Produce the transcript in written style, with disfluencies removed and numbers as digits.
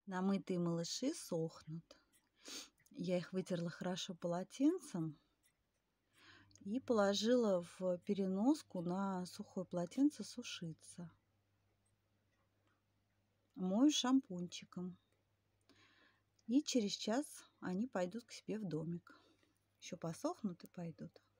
Намытые малыши сохнут. Я их вытерла хорошо полотенцем и положила в переноску на сухое полотенце сушиться. Мою шампунчиком. И через час они пойдут к себе в домик. Еще посохнут и пойдут.